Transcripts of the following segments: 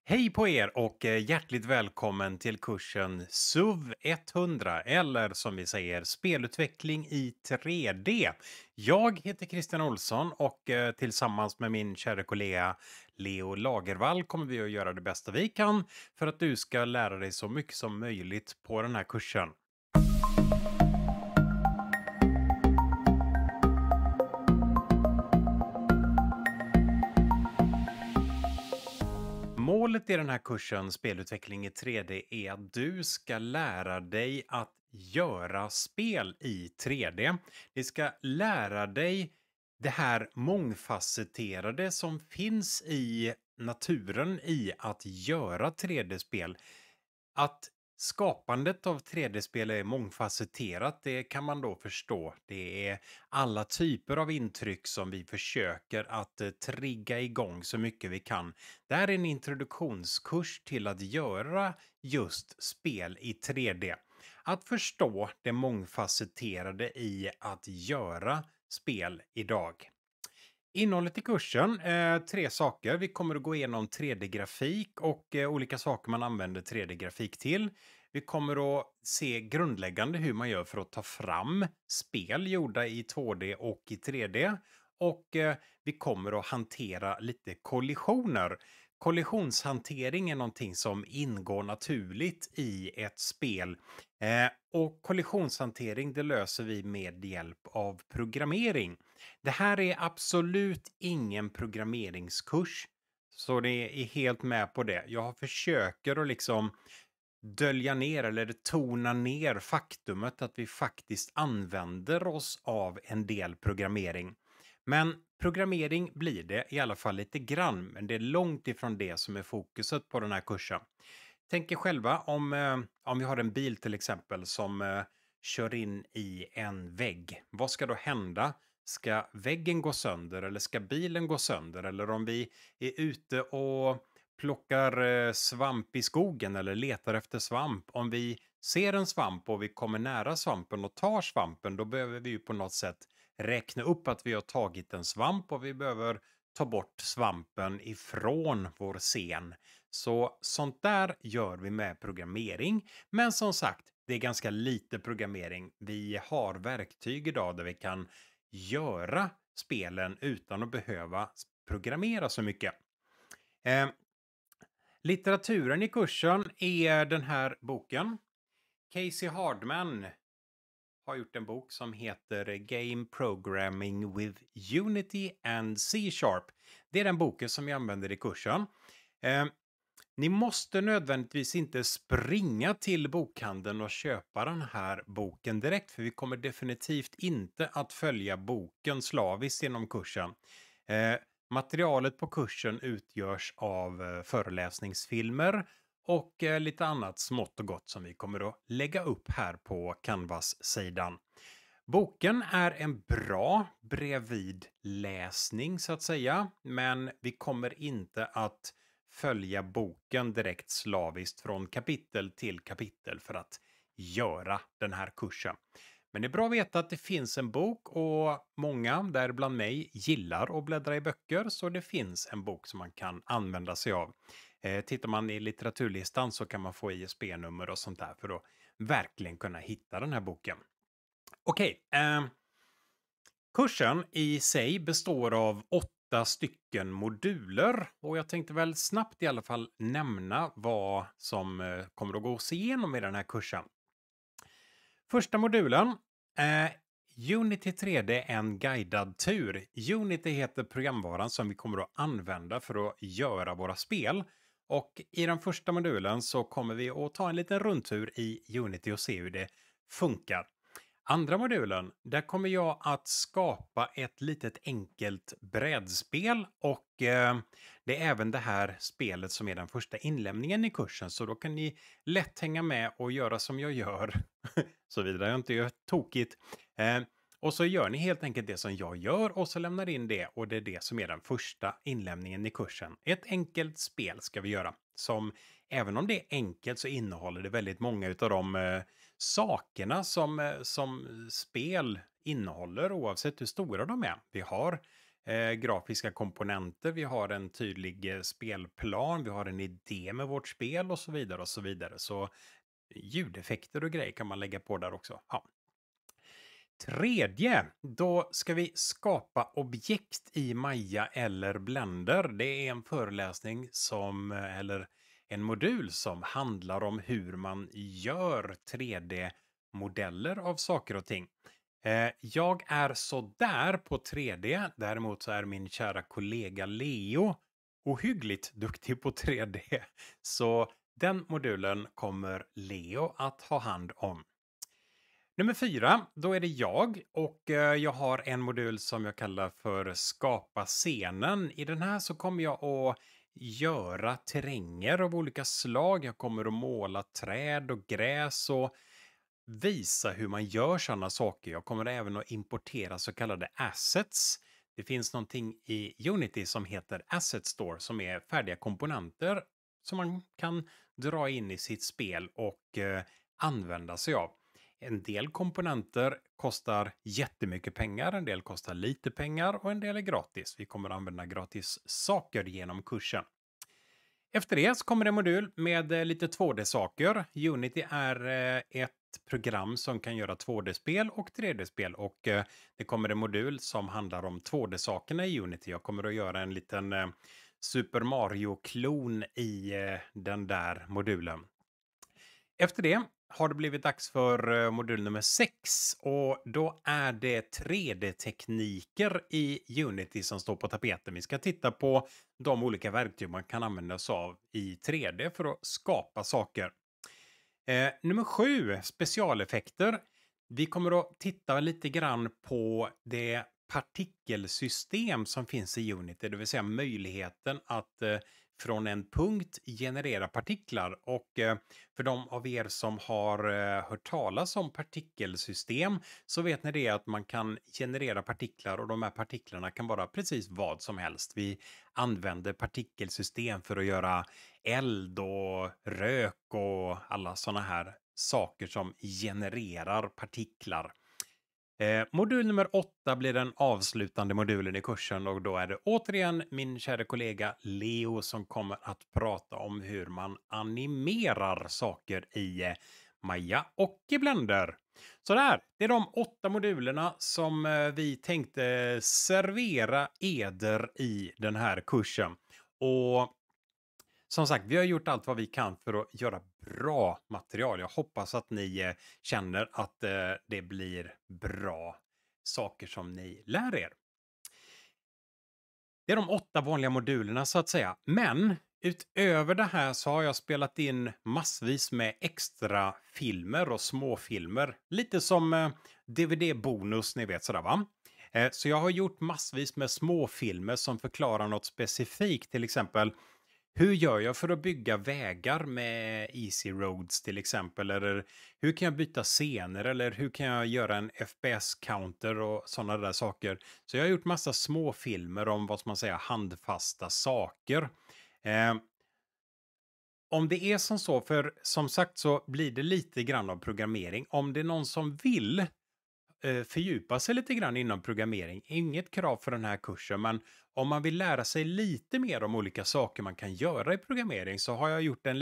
Hej på er och hjärtligt välkommen till kursen SUV 100 eller som vi säger spelutveckling i 3D. Jag heter Christian Olsson och tillsammans med min kära kollega Leo Lagervall kommer vi att göra det bästa vi kan för att du ska lära dig så mycket som möjligt på den här kursen. Målet i den här kursen spelutveckling i 3D är att du ska lära dig att göra spel i 3D. Du ska lära dig det här mångfacetterade som finns i naturen i att göra 3D-spel. Att skapandet av 3D-spel är mångfacetterat, det kan man då förstå. Det är alla typer av intryck som vi försöker att trigga igång så mycket vi kan. Det här är en introduktionskurs till att göra just spel i 3D. Att förstå det mångfacetterade i att göra spel idag. Innehållet i kursen, tre saker. Vi kommer att gå igenom 3D-grafik och olika saker man använder 3D-grafik till. Vi kommer att se grundläggande hur man gör för att ta fram spel gjorda i 2D och i 3D. Och vi kommer att hantera lite kollisioner. Kollisionshantering är någonting som ingår naturligt i ett spel. Och kollisionshantering det löser vi med hjälp av programmering. Det här är absolut ingen programmeringskurs. Så det är helt med på det. Jag försöker att liksom dölja ner eller tona ner faktumet att vi faktiskt använder oss av en del programmering. Men programmering blir det i alla fall lite grann, men det är långt ifrån det som är fokuset på den här kursen. Tänk er själva om vi har en bil till exempel som kör in i en vägg. Vad ska då hända? Ska väggen gå sönder eller ska bilen gå sönder? Eller om vi är ute och plockar svamp i skogen eller letar efter svamp. Om vi ser en svamp och vi kommer nära svampen och tar svampen, då behöver vi ju på något sätt räkna upp att vi har tagit en svamp och vi behöver ta bort svampen ifrån vår scen. Så sånt där gör vi med programmering. Men som sagt, det är ganska lite programmering. Vi har verktyg idag där vi kan göra spelen utan att behöva programmera så mycket. Eh, Litteraturen i kursen är den här boken. Casey Hardman har gjort en bok som heter Game Programming with Unity and C-Sharp. Det är den boken som jag använder i kursen. Ni måste nödvändigtvis inte springa till bokhandeln och köpa den här boken direkt, för vi kommer definitivt inte att följa boken slaviskt genom kursen. Materialet på kursen utgörs av föreläsningsfilmer och lite annat smått och gott som vi kommer att lägga upp här på Canvas-sidan. Boken är en bra bredvidläsning så att säga, men vi kommer inte att följa boken direkt slaviskt från kapitel till kapitel för att göra den här kursen. Men det är bra att veta att det finns en bok och många, däribland mig, gillar att bläddra i böcker, så det finns en bok som man kan använda sig av. Tittar man i litteraturlistan så kan man få ISB-nummer och sånt där för att verkligen kunna hitta den här boken. Okej, kursen i sig består av 8 stycken moduler och jag tänkte väl snabbt i alla fall nämna vad som kommer att gå oss igenom i den här kursen. Första modulen, Unity 3D en guidad tur. Unity heter programvaran som vi kommer att använda för att göra våra spel. Och i den första modulen så kommer vi att ta en liten rundtur i Unity och se hur det funkar. Andra modulen, där kommer jag att skapa ett litet enkelt brädspel och det är även det här spelet som är den första inlämningen i kursen, så då kan ni lätt hänga med och göra som jag gör, såvida jag inte gör tokigt. Och så gör ni helt enkelt det som jag gör och så lämnar in det, och det är det som är den första inlämningen i kursen. Ett enkelt spel ska vi göra som, även om det är enkelt, så innehåller det väldigt många av de sakerna som spel innehåller oavsett hur stora de är. Vi har grafiska komponenter, vi har en tydlig spelplan, vi har en idé med vårt spel och så vidare och så vidare. Så ljudeffekter och grejer kan man lägga på där också. Ja. Tredje, då ska vi skapa objekt i Maya eller Blender. Det är en föreläsning eller en modul som handlar om hur man gör 3D-modeller av saker och ting. Jag är så där på 3D, däremot så är min kära kollega Leo ohyggligt duktig på 3D. Så den modulen kommer Leo att ha hand om. Nummer 4, då är det jag och jag har en modul som jag kallar för skapa scenen. I den här så kommer jag att göra terränger av olika slag. Jag kommer att måla träd och gräs och visa hur man gör sådana saker. Jag kommer även att importera så kallade assets. Det finns någonting i Unity som heter Asset Store som är färdiga komponenter som man kan dra in i sitt spel och använda sig av. En del komponenter kostar jättemycket pengar, en del kostar lite pengar och en del är gratis. Vi kommer att använda gratis saker genom kursen. Efter det så kommer det en modul med lite 2D-saker. Unity är ett program som kan göra 2D-spel och 3D-spel och det kommer en modul som handlar om 2D-sakerna i Unity. Jag kommer att göra en liten Super Mario-klon i den där modulen. Efter det har det blivit dags för modul nummer 6 och då är det 3D-tekniker i Unity som står på tapeten. Vi ska titta på de olika verktyg man kan använda sig av i 3D för att skapa saker. Nummer 7, specialeffekter. Vi kommer att titta lite grann på det partikelsystem som finns i Unity, det vill säga möjligheten att från en punkt generera partiklar. Och för de av er som har hört talas om partikelsystem så vet ni det att man kan generera partiklar och de här partiklarna kan vara precis vad som helst. Vi använder partikelsystem för att göra eld och rök och alla sådana här saker som genererar partiklar. Modul nummer 8 blir den avslutande modulen i kursen och då är det återigen min kära kollega Leo som kommer att prata om hur man animerar saker i Maya och i Blender. Så där, det är de 8 modulerna som vi tänkte servera eder i den här kursen. Och som sagt, vi har gjort allt vad vi kan för att göra bra material. Jag hoppas att ni känner att det blir bra saker som ni lär er. Det är de 8 vanliga modulerna så att säga. Men utöver det här så har jag spelat in massvis med extra filmer och småfilmer. Lite som DVD-bonus, ni vet sådär va? Så jag har gjort massvis med småfilmer som förklarar något specifikt. Till exempel, hur gör jag för att bygga vägar med Easy Roads till exempel? Eller hur kan jag byta scener? Eller hur kan jag göra en FPS-counter och sådana där saker? Så jag har gjort massa små filmer om vad man säger handfasta saker. Om det är som så, för som sagt så blir det lite grann av programmering. Om det är någon som vill fördjupa sig lite grann inom programmering. Inget krav för den här kursen, men om man vill lära sig lite mer om olika saker man kan göra i programmering så har jag gjort en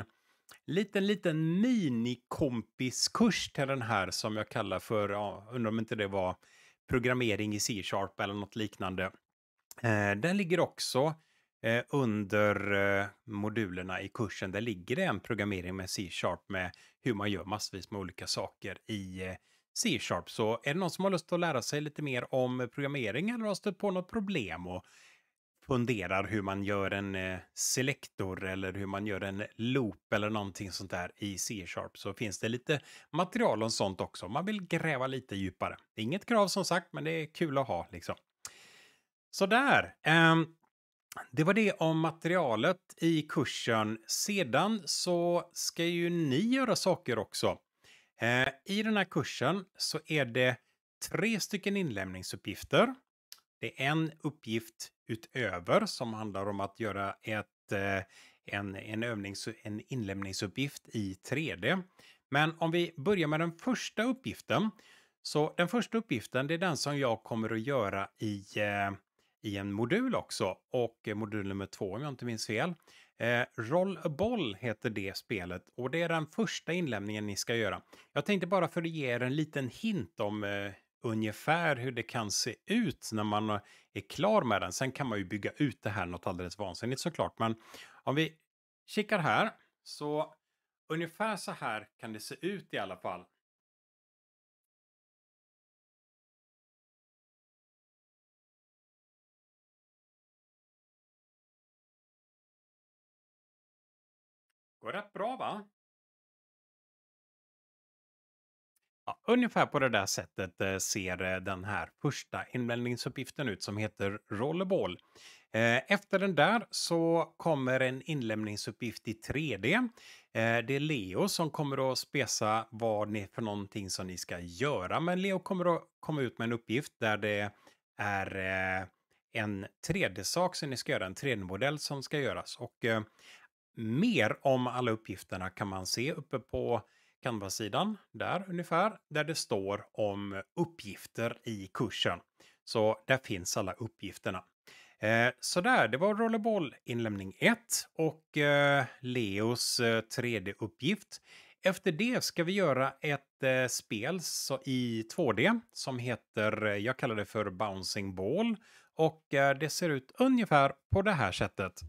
liten minikompiskurs till den här som jag kallar för, undrar om inte det var programmering i C-sharp eller något liknande. Den ligger också under modulerna i kursen. Där ligger det en programmering med C-sharp med hur man gör massvis med olika saker i C-sharp. Så är det någon som har lust att lära sig lite mer om programmering eller har stött på något problem och funderar hur man gör en selektor eller hur man gör en loop eller någonting sånt där i C-sharp så finns det lite material om sånt också. Om man vill gräva lite djupare. Det är inget krav som sagt, men det är kul att ha liksom. Så där. Det var det om materialet i kursen. Sedan så ska ju ni göra saker också. I den här kursen så är det 3 stycken inlämningsuppgifter. Det är en uppgift utöver som handlar om att göra en inlämningsuppgift i 3D. Men om vi börjar med den första uppgiften. Så den första uppgiften det är den som jag kommer att göra i en modul också. Och modul nummer 2 om jag inte minns fel. Roll a Ball heter det spelet och det är den första inlämningen ni ska göra. Jag tänkte bara för att ge er en liten hint om ungefär hur det kan se ut när man är klar med den. Sen kan man ju bygga ut det här något alldeles vansinnigt såklart. Men om vi kikar här så ungefär så här kan det se ut i alla fall. Går rätt bra va? Ja, ungefär på det där sättet ser den här första inlämningsuppgiften ut som heter Rollerball. Efter den där så kommer en inlämningsuppgift i 3D. Det är Leo som kommer att spesa vad ni för någonting som ni ska göra. Men Leo kommer att komma ut med en uppgift där det är en 3D-sak som ni ska göra, en 3D-modell som ska göras. Och mer om alla uppgifterna kan man se uppe på Canva-sidan, där ungefär, där det står om uppgifter i kursen. Så där finns alla uppgifterna. Så där, det var Rollerball inlämning 1 och Leos 3D-uppgift. Efter det ska vi göra ett spel i 2D som heter, jag kallar det för Bouncing Ball. Och det ser ut ungefär på det här sättet.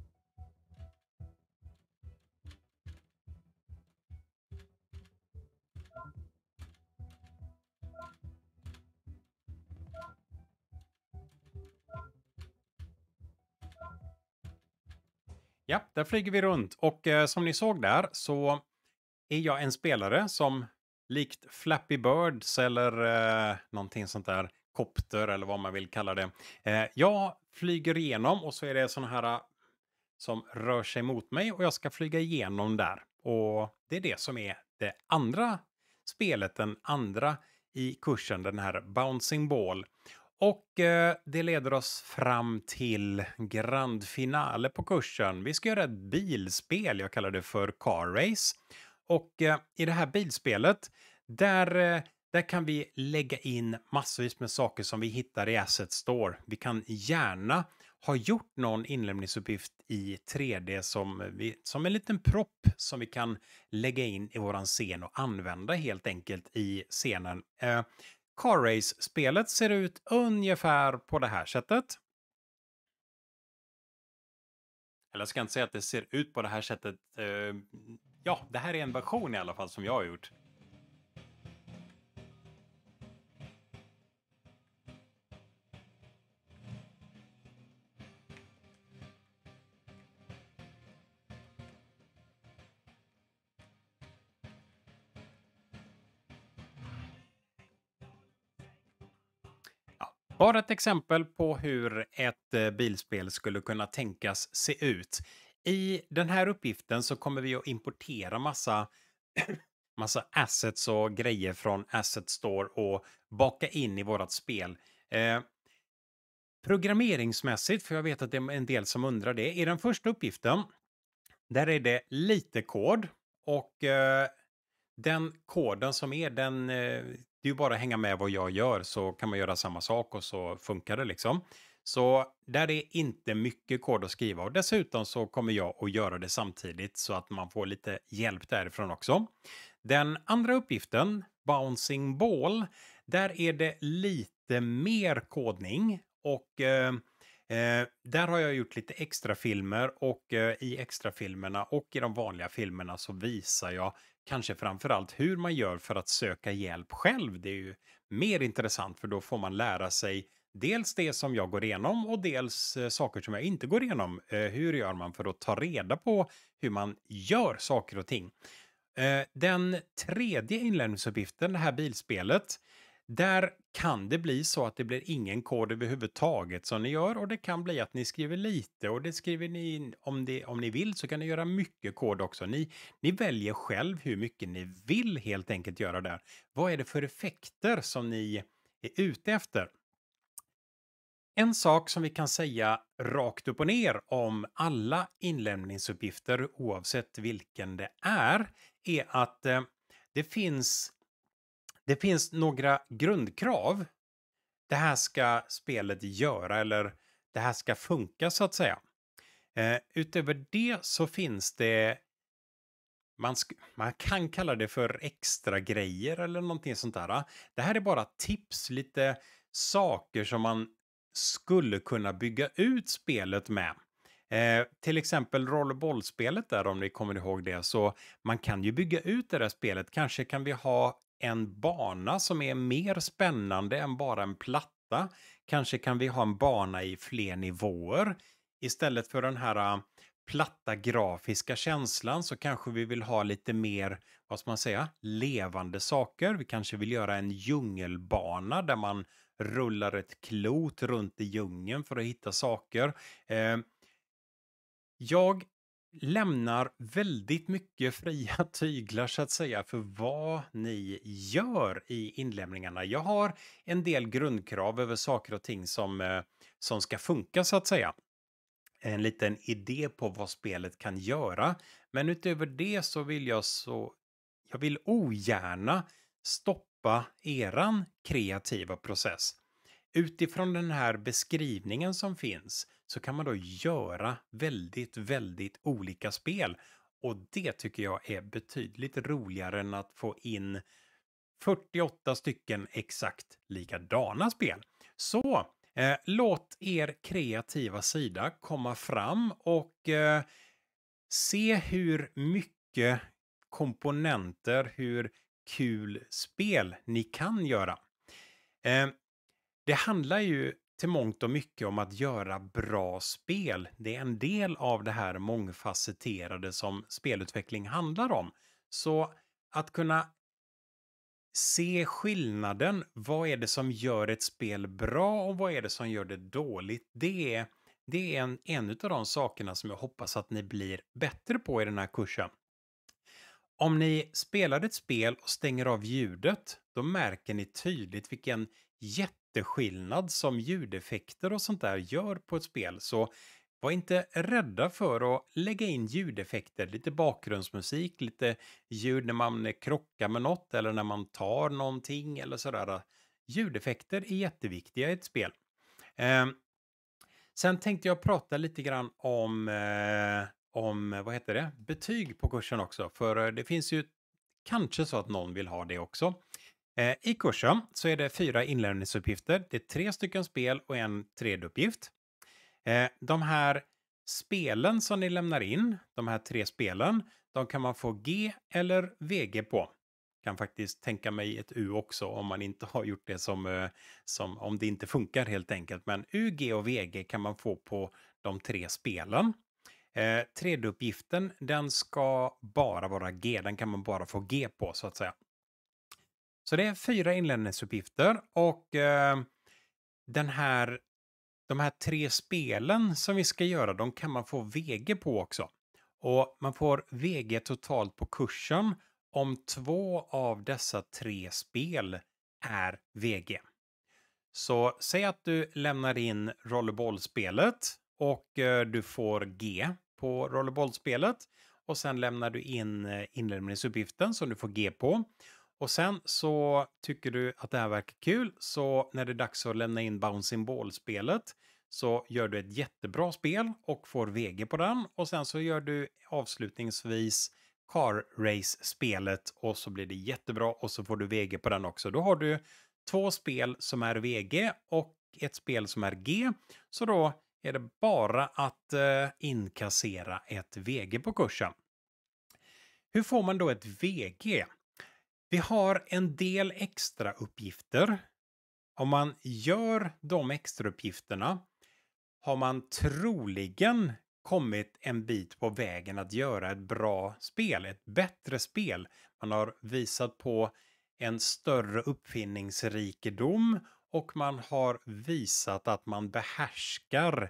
Ja, där flyger vi runt och som ni såg där så är jag en spelare som likt Flappy Birds eller någonting sånt där, kopter eller vad man vill kalla det. Jag flyger igenom och så är det såna här som rör sig mot mig och jag ska flyga igenom där. Och det är det som är det andra spelet, den andra i kursen, den här Bouncing Ball. Och det leder oss fram till grand finale på kursen. Vi ska göra ett bilspel, jag kallar det för Car Race. Och i det här bilspelet, där kan vi lägga in massvis med saker som vi hittar i Asset Store. Vi kan gärna ha gjort någon inlämningsuppgift i 3D som en liten propp som vi kan lägga in i våran scen och använda helt enkelt i scenen. Car Race-spelet ser ut ungefär på det här sättet. Eller jag ska inte säga att det ser ut på det här sättet. Ja, det här är en version i alla fall som jag har gjort. Ja, bara ett exempel på hur ett bilspel skulle kunna tänkas se ut. I den här uppgiften så kommer vi att importera massa assets och grejer från Asset Store och baka in i vårat spel. Programmeringsmässigt, för jag vet att det är en del som undrar det, i den första uppgiften, där är det lite kod och den koden som är den, det är ju bara att hänga med vad jag gör så kan man göra samma sak och så funkar det liksom. Så där är inte mycket kod att skriva och dessutom så kommer jag att göra det samtidigt så att man får lite hjälp därifrån också. Den andra uppgiften, Bouncing Ball, där är det lite mer kodning och där har jag gjort lite extra filmer och i extra filmerna och i de vanliga filmerna så visar jag kanske framförallt hur man gör för att söka hjälp själv. Det är ju mer intressant för då får man lära sig dels det som jag går igenom och dels saker som jag inte går igenom. Hur gör man för att ta reda på hur man gör saker och ting? Den tredje inlärningsuppgiften, det här bilspelet, där kan det bli så att det blir ingen kod överhuvudtaget som ni gör och det kan bli att ni skriver lite och det skriver ni om ni vill så kan ni göra mycket kod också. Ni väljer själv hur mycket ni vill helt enkelt göra där. Vad är det för effekter som ni är ute efter? En sak som vi kan säga rakt upp och ner om alla inlämningsuppgifter oavsett vilken det är att det finns några grundkrav. Det här ska spelet göra eller det här ska funka så att säga. Utöver det så finns det, man kan kalla det för extra grejer eller någonting sånt där. Det här är bara tips, lite saker som man skulle kunna bygga ut spelet med. Till exempel roll-och-boll-spelet där, om ni kommer ihåg det, så man kan ju bygga ut det där spelet. Kanske kan vi ha en bana som är mer spännande än bara en platta. Kanske kan vi ha en bana i fler nivåer. Istället för den här platta grafiska känslan så kanske vi vill ha lite mer, vad ska man säga, levande saker. Vi kanske vill göra en djungelbana där man rullar ett klot runt i djungeln för att hitta saker. Jag lämnar väldigt mycket fria tyglar så att säga för vad ni gör i inlämningarna. Jag har en del grundkrav över saker och ting som ska funka så att säga. En liten idé på vad spelet kan göra. Men utöver det så vill jag vill ogärna stoppa eran kreativa process. Utifrån den här beskrivningen som finns så kan man då göra väldigt, väldigt olika spel. Och det tycker jag är betydligt roligare än att få in 48 stycken exakt likadana spel. Så låt er kreativa sida komma fram och se hur mycket komponenter, hur kul spel ni kan göra. Eh, Det handlar ju till mångt och mycket om att göra bra spel. Det är en del av det här mångfacetterade som spelutveckling handlar om. Så att kunna se skillnaden, vad är det som gör ett spel bra och vad är det som gör det dåligt, det är en av de sakerna som jag hoppas att ni blir bättre på i den här kursen. Om ni spelar ett spel och stänger av ljudet, då märker ni tydligt vilken jätteskillnad som ljudeffekter och sånt där gör på ett spel. Så var inte rädda för att lägga in ljudeffekter, lite bakgrundsmusik, lite ljud när man krockar med något eller när man tar någonting eller sådär. Ljudeffekter är jätteviktiga i ett spel. Sen tänkte jag prata lite grann om vad heter det? Betyg på kursen också. För det finns ju kanske så att någon vill ha det också. I kursen så är det 4 inlärningsuppgifter. Det är 3 stycken spel och en tredje uppgift. De här spelen som ni lämnar in, de här 3 spelen, de kan man få G eller VG på. Kan faktiskt tänka mig ett U också om man inte har gjort det som om det inte funkar helt enkelt. Men U, G och VG kan man få på de 3 spelen. Tredje uppgiften, den ska bara vara G. Den kan man bara få G på så att säga. Så det är 4 inlärningsuppgifter och de här 3 spelen som vi ska göra, de kan man få VG på också. Och man får VG totalt på kursen om 2 av dessa 3 spel är VG. Så säg att du lämnar in rollerbollspelet och du får G på rollerbollspelet. Och sen lämnar du in inlämningsuppgiften som du får G på. Och sen så tycker du att det här verkar kul, så när det är dags att lämna in Bouncing Ball-spelet så gör du ett jättebra spel och får VG på den. Och sen så gör du avslutningsvis Car Race-spelet och så blir det jättebra och så får du VG på den också. Då har du 2 spel som är VG och ett spel som är G. Så då är det bara att inkassera ett VG på kursen. Hur får man då ett VG? Vi har en del extra uppgifter. Om man gör de extra uppgifterna har man troligen kommit en bit på vägen att göra ett bra spel, ett bättre spel. Man har visat på en större uppfinningsrikedom och man har visat att man behärskar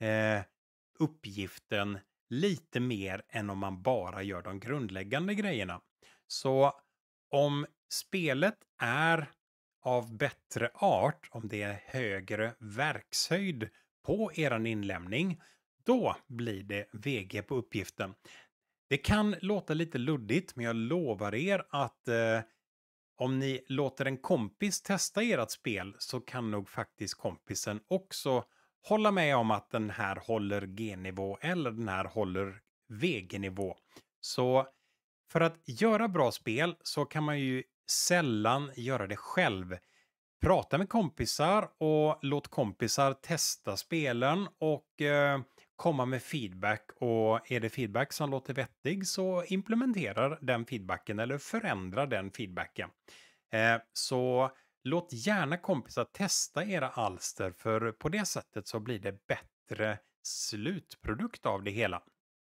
uppgiften lite mer än om man bara gör de grundläggande grejerna. Så om spelet är av bättre art, om det är högre verkshöjd på eran inlämning, då blir det VG på uppgiften. Det kan låta lite luddigt, men jag lovar er att om ni låter en kompis testa ert spel så kan nog faktiskt kompisen också hålla med om att den här håller G-nivå eller den här håller VG-nivå. Så för att göra bra spel så kan man ju sällan göra det själv. Prata med kompisar och låt kompisar testa spelen och komma med feedback. Och är det feedback som låter vettig så implementerar den feedbacken eller förändrar den feedbacken. Så låt gärna kompisar testa era alster, för på det sättet så blir det bättre slutprodukt av det hela.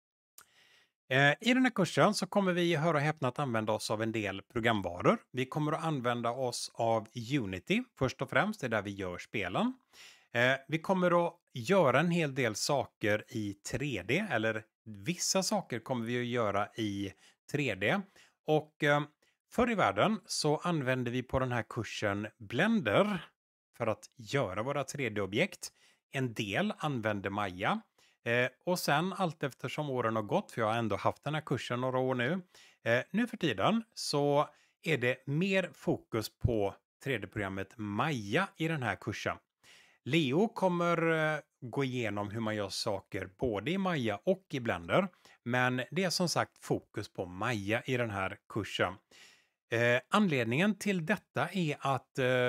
I den här kursen så kommer vi, höra och häpna, att använda oss av en del programvaror. Vi kommer att använda oss av Unity först och främst, det är där vi gör spelen. Vi kommer att göra en hel del saker i 3D, eller vissa saker kommer vi att göra i 3D. Och förr i världen så använde vi på den här kursen Blender för att göra våra 3D-objekt. En del använde Maya. Och sen allt eftersom åren har gått, för jag har ändå haft den här kursen några år nu. Nu för tiden så är det mer fokus på 3D-programmet Maya i den här kursen. Leo kommer gå igenom hur man gör saker både i Maya och i Blender. Men det är som sagt fokus på Maya i den här kursen. Anledningen till detta är att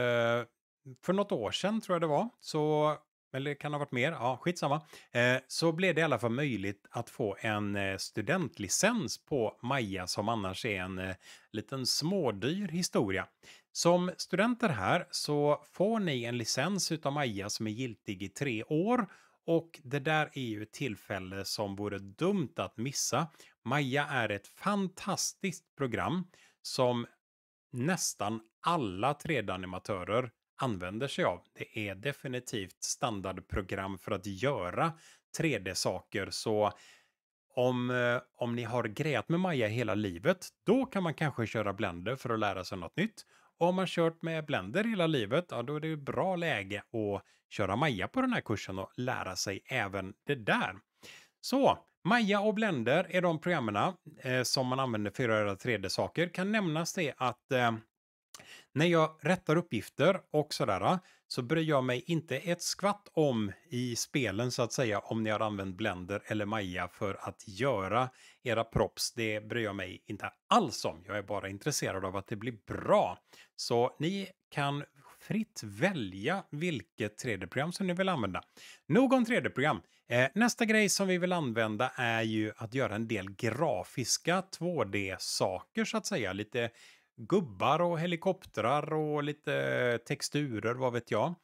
för något år sedan tror jag det var, så, eller det kan ha varit mer, ja skitsamma, så blev det i alla fall möjligt att få en studentlicens på Maya, som annars är en liten smådyr historia. Som studenter här så får ni en licens utav Maya som är giltig i 3 år, och det där är ju ett tillfälle som vore dumt att missa. Maya är ett fantastiskt program som nästan alla 3D-animatörer använder sig av. Det är definitivt standardprogram för att göra 3D-saker. Så om ni har grejat med Maya hela livet, då kan man kanske köra Blender för att lära sig något nytt. Och om man kört med Blender hela livet, ja, då är det bra läge att köra Maya på den här kursen och lära sig även det där. Så Maya och Blender är de programmen som man använder för att göra 3D-saker. Kan nämnas det att när jag rättar uppgifter och sådär, så bryr jag mig inte ett skvatt om i spelen så att säga om ni har använt Blender eller Maya för att göra era props. Det bryr jag mig inte alls om. Jag är bara intresserad av att det blir bra. Så ni kan fritt välja vilket 3D-program som ni vill använda. Nog om 3D-program. Nästa grej som vi vill använda är ju att göra en del grafiska 2D-saker så att säga. Lite gubbar och helikoptrar och lite texturer, vad vet jag.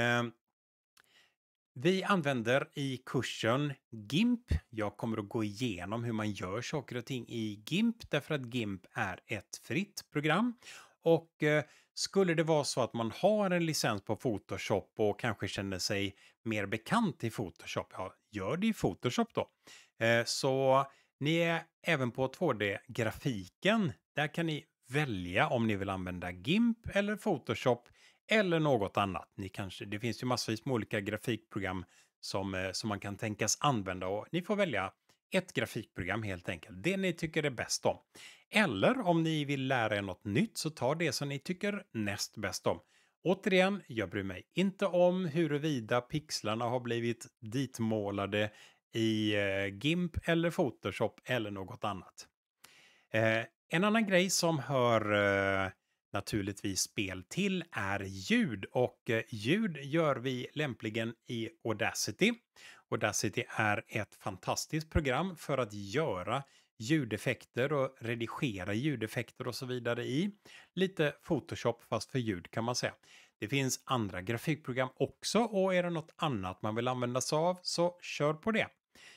Vi använder i kursen GIMP. Jag kommer att gå igenom hur man gör saker och ting i GIMP, därför att GIMP är ett fritt program. Och skulle det vara så att man har en licens på Photoshop och kanske känner sig mer bekant i Photoshop, ja, gör det i Photoshop då. Så ni är även på 2D-grafiken. Där kan ni välja om ni vill använda GIMP eller Photoshop eller något annat. Det finns ju massvis med olika grafikprogram som man kan tänkas använda, och ni får välja ett grafikprogram helt enkelt. Det ni tycker är bäst om. Eller om ni vill lära er något nytt, så ta det som ni tycker näst bäst om. Återigen, jag bryr mig inte om huruvida pixlarna har blivit ditmålade i GIMP eller Photoshop eller något annat. En annan grej som hör naturligtvis spel till är ljud, och ljud gör vi lämpligen i Audacity. Audacity är ett fantastiskt program för att göra ljudeffekter och redigera ljudeffekter och så vidare i. Lite Photoshop fast för ljud kan man säga. Det finns andra grafikprogram också, och är det något annat man vill använda sig av så kör på det.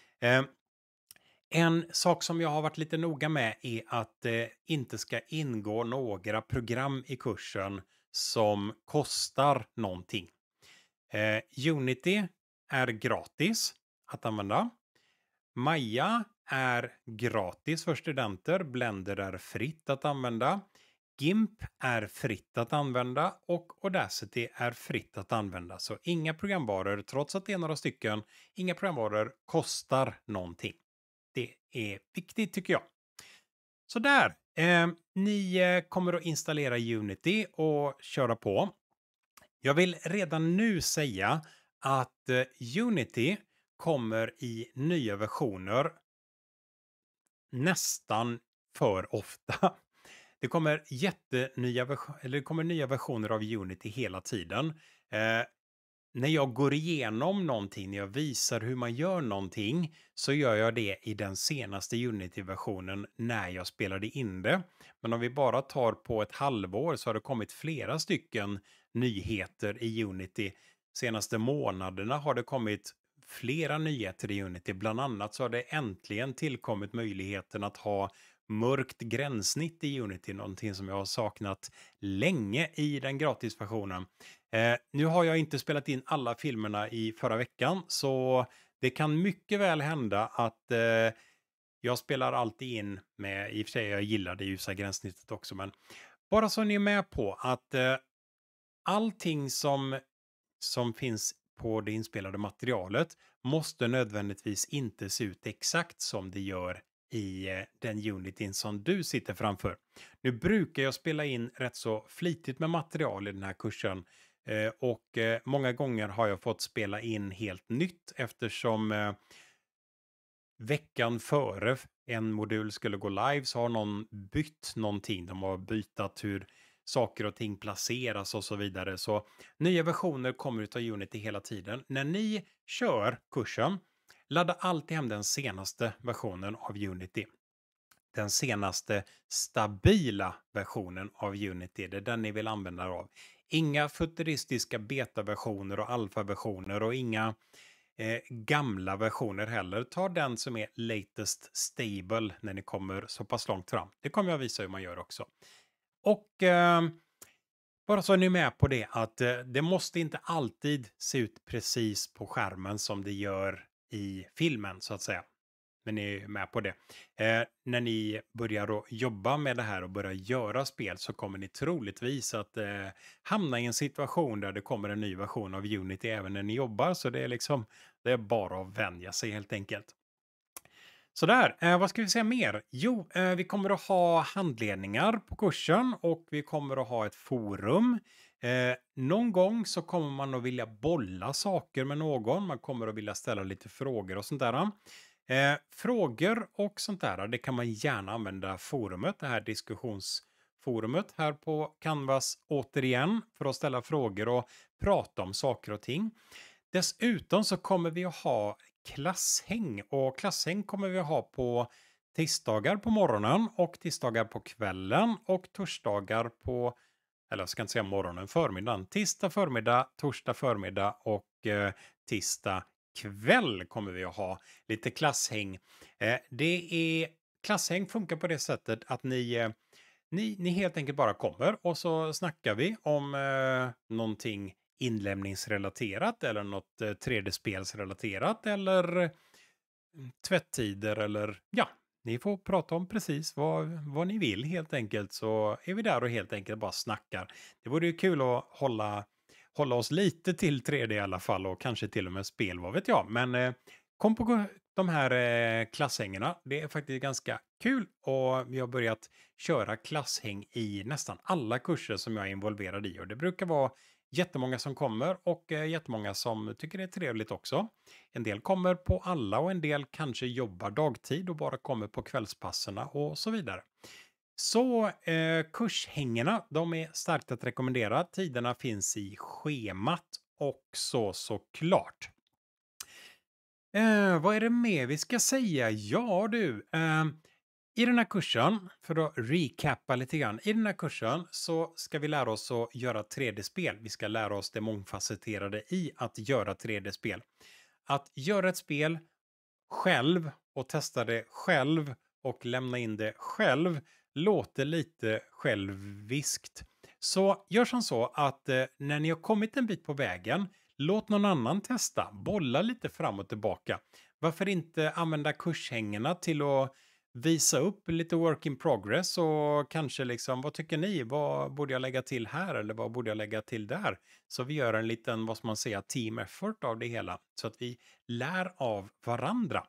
En sak som jag har varit lite noga med är att det inte ska ingå några program i kursen som kostar någonting. Unity är gratis att använda. Maya är gratis för studenter. Blender är fritt att använda. GIMP är fritt att använda och Audacity är fritt att använda. Så inga programvaror, trots att det är några stycken, inga programvaror kostar någonting. Det är viktigt tycker jag. Så där, ni kommer att installera Unity och köra på. Jag vill redan nu säga att Unity kommer i nya versioner nästan för ofta. Det kommer det kommer nya versioner av Unity hela tiden. Eh, När jag går igenom någonting, när jag visar hur man gör någonting, så gör jag det i den senaste Unity-versionen när jag spelade in det. Men om vi bara tar på ett halvår så har det kommit flera stycken nyheter i Unity. Senaste månaderna har det kommit flera nyheter i Unity. Bland annat så har det äntligen tillkommit möjligheten att ha mörkt gränssnitt i Unity, någonting som jag har saknat länge i den gratisversionen. Nu har jag inte spelat in alla filmerna i förra veckan, så det kan mycket väl hända att jag spelar alltid in med, i och för sig jag gillar det ljusa gränssnittet också, men bara så ni är med på att allting som finns på det inspelade materialet måste nödvändigtvis inte se ut exakt som det gör i den Unityn som du sitter framför. Nu brukar jag spela in rätt så flitigt med material i den här kursen och många gånger har jag fått spela in helt nytt eftersom veckan före en modul skulle gå live så har någon bytt någonting. De har bytt hur saker och ting placeras och så vidare. Så nya versioner kommer ut av Unity hela tiden. När ni kör kursen, ladda alltid hem den senaste versionen av Unity. Den senaste stabila versionen av Unity. Det är den ni vill använda av. Inga futuristiska betaversioner och alfaversioner och inga gamla versioner heller. Ta den som är latest stable när ni kommer så pass långt fram. Det kommer jag visa hur man gör också. Och bara så är ni med på det att det måste inte alltid se ut precis på skärmen som det gör i filmen så att säga. Men ni är med på det. När ni börjar att jobba med det här och börjar göra spel så kommer ni troligtvis att hamna i en situation där det kommer en ny version av Unity även när ni jobbar. Så det är liksom, det är bara att vänja sig helt enkelt. Sådär, vad ska vi säga mer? Jo, vi kommer att ha handledningar på kursen och vi kommer att ha ett forum. Någon gång så kommer man att vilja bolla saker med någon. Man kommer att vilja ställa lite frågor och sånt där. Frågor och sånt där, det kan man gärna använda forumet, det här diskussionsforumet här på Canvas återigen för att ställa frågor och prata om saker och ting. Dessutom så kommer vi att ha klasshäng och klasshäng kommer vi att ha på tisdagar på morgonen och tisdagar på kvällen och torsdagar på, eller jag ska inte säga morgonen, förmiddagen. Tisdag förmiddag, torsdag förmiddag och tisdag kväll kommer vi att ha lite klasshäng. Klasshäng funkar på det sättet att ni helt enkelt bara kommer och så snackar vi om någonting inlämningsrelaterat eller något 3D-spelsrelaterat eller tvättider eller ja, ni får prata om precis vad ni vill helt enkelt så är vi där och helt enkelt bara snackar. Det vore ju kul att hålla oss lite till 3D i alla fall och kanske till och med spel, vad vet jag. Men kom på de här klasshängerna. Det är faktiskt ganska kul och vi har börjat köra klasshäng i nästan alla kurser som jag är involverad i och det brukar vara jättemånga som kommer och jättemånga som tycker det är trevligt också. En del kommer på alla och en del kanske jobbar dagtid och bara kommer på kvällspasserna och så vidare. Så kurshängerna, de är starkt att rekommendera. Tiderna finns i schemat också såklart. Vad är det mer vi ska säga? Ja du, i den här kursen, för att recappa lite grann, i den här kursen så ska vi lära oss att göra 3D-spel. Vi ska lära oss det mångfacetterade i att göra 3D-spel. Att göra ett spel själv och testa det själv och lämna in det själv låter lite själviskt. Så gör som så att när ni har kommit en bit på vägen, låt någon annan testa. Bolla lite fram och tillbaka. Varför inte använda kurshängerna till att visa upp lite work in progress och kanske liksom, vad tycker ni? Vad borde jag lägga till här eller vad borde jag lägga till där? Så vi gör en liten, vad ska man säga, team effort av det hela. Så att vi lär av varandra.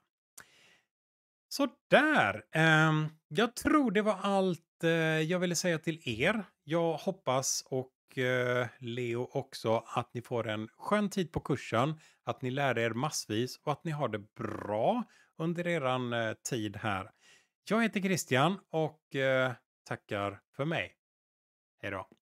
Så där. Jag tror det var allt jag ville säga till er. Jag hoppas och och Leo också att ni får en skön tid på kursen, att ni lär er massvis och att ni har det bra under eran tid här. Jag heter Christian och tackar för mig. Hej då!